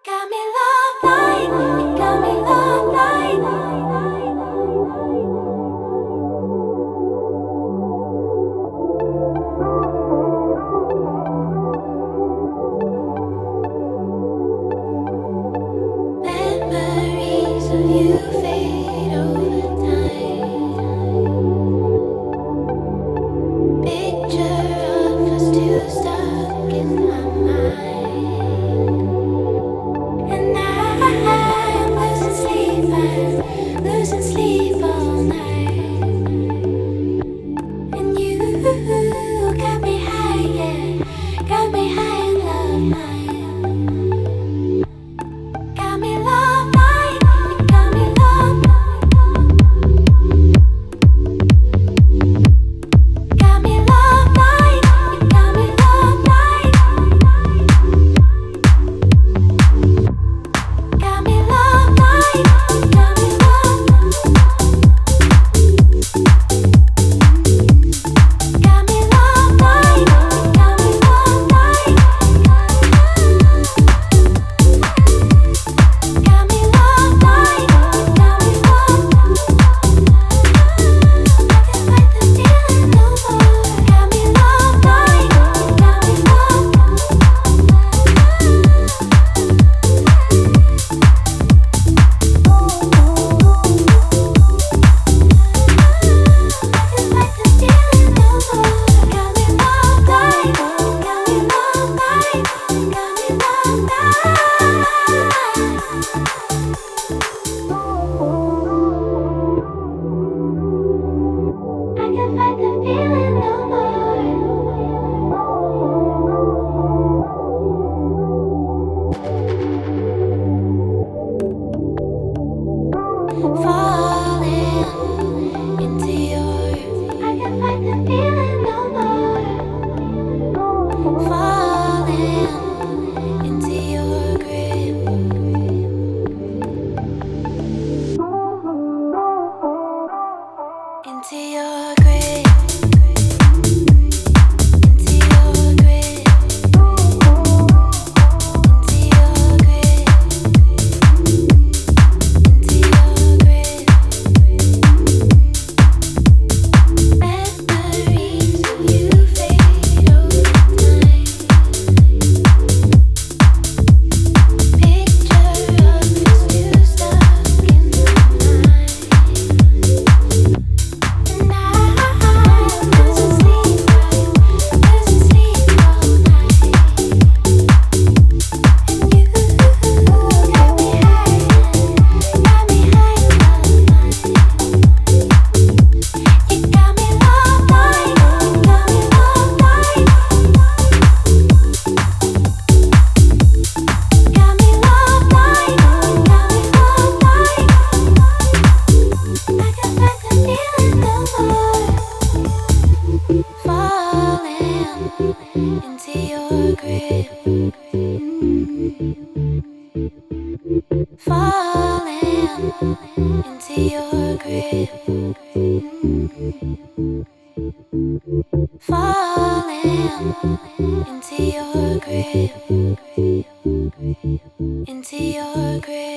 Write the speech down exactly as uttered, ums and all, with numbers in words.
Got me love blind, you got me love blind. Memories of you fade over time. Picture of us two stuck in my mind. And I'm losing sleep, I'm losing sleep all night. And you got me high, yeah, got me high in love night. Got me love night, you got me love. Got me love night, you got me love night. Got me love night, you got me love. Got me love night, you got me love night. Got me love night, you got me love. I can fight the feeling no more. Got me love night, you got me love. I can fight the feeling no more. Falling into your. I can fight the feeling no more. Falling into your grip. Into your grip. Into your grip. Into your grip. Into your grip. Memories of you fade over time. Picture of us two stuck in my mind. And I'm losing sleep, I'm losing sleep all night. And you got me high, got me high in love night. You got me love night, you got me love night. Got me love night, you got me love night. I can fight the feeling no more. Falling into your grip. Falling into your grip. Falling into your grip. Into your grip.